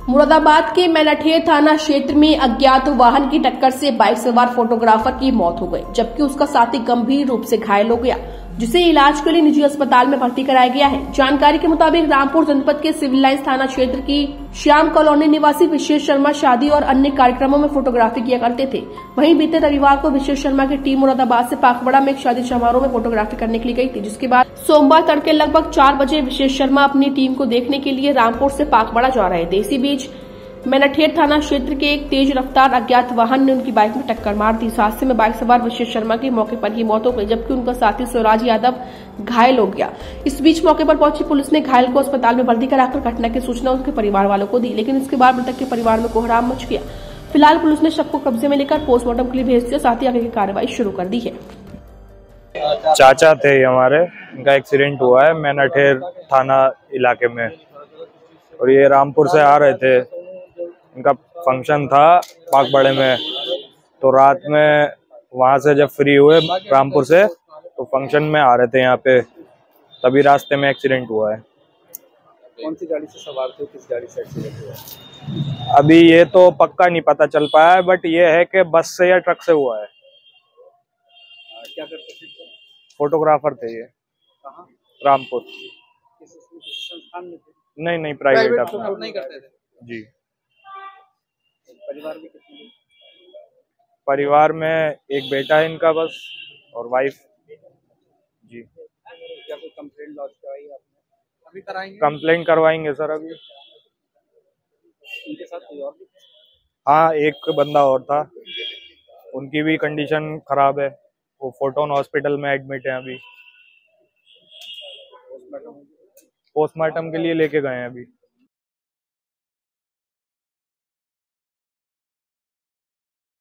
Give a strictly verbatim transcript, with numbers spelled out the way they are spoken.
मुरादाबाद के मैनाठेर थाना क्षेत्र में अज्ञात वाहन की टक्कर से बाइक सवार फोटोग्राफर की मौत हो गई, जबकि उसका साथी गंभीर रूप से घायल हो गया, जिसे इलाज के लिए निजी अस्पताल में भर्ती कराया गया है। जानकारी के मुताबिक रामपुर जनपद के सिविल लाइंस थाना क्षेत्र की श्याम कॉलोनी निवासी विशेष शर्मा शादी और अन्य कार्यक्रमों में फोटोग्राफी किया करते थे। वहीं बीते रविवार को विशेष शर्मा की टीम मुरादाबाद से पाकबड़ा में एक शादी समारोह में फोटोग्राफी करने के लिए गई थी, जिसके बाद सोमवार तड़के लगभग चार बजे विशेष शर्मा अपनी टीम को देखने के लिए रामपुर से पाकबड़ा जा रहे थे। इसी बीच मैनाठेर थाना क्षेत्र के एक तेज रफ्तार अज्ञात वाहन ने उनकी बाइक में टक्कर मार दी। इस हादसे में बाइक सवार विशेष शर्मा की मौके पर ही मौत हो गई, जबकि उनका साथी स्वराज यादव घायल हो गया। इस बीच मौके पर पहुंची पुलिस ने घायल को अस्पताल में भर्ती कराकर घटना की सूचना उसके परिवार वालों को दी, लेकिन इसके बाद मृतक के परिवार में कोहराम मच गया। फिलहाल पुलिस ने शव को कब्जे में लेकर पोस्टमार्टम के लिए भेज दिया, साथ ही आगे की कार्रवाई शुरू कर दी है। चाचा थे हमारे, इनका एक्सीडेंट हुआ है मैनाठेर थाना इलाके में, और ये रामपुर से आ रहे थे। इनका फंक्शन था पाकबड़े में, तो रात में वहां से जब फ्री हुए रामपुर से तो फंक्शन में आ रहे थे यहाँ पे, तभी रास्ते में एक्सीडेंट हुआ है। कौन सी गाड़ी से सवार थे, किस गाड़ी से एक्सीडेंट हुआ? अभी ये तो पक्का नहीं पता चल पाया है, बट ये है कि बस से या ट्रक से हुआ है। क्या करते थे? फोटोग्राफर थे ये। कहाँ? रामपुर। किस संस्थान में थे? नहीं नहीं, प्राइवेट अपना। नहीं करते थे जी। परिवार में कितने? परिवार में एक बेटा है इनका बस, और वाइफ। जी। क्या कोई कंप्लेंट लॉन्च करवाई आपने? अभी कराएंगे? कंप्लेंट करवाएंगे सर अभी। इनके साथ कोई और भी? हाँ, एक बंदा और था, उनकी भी कंडीशन खराब है, वो फोर्टोन हॉस्पिटल में एडमिट है अभी। पोस्टमार्टम के लिए लेके गए हैं अभी।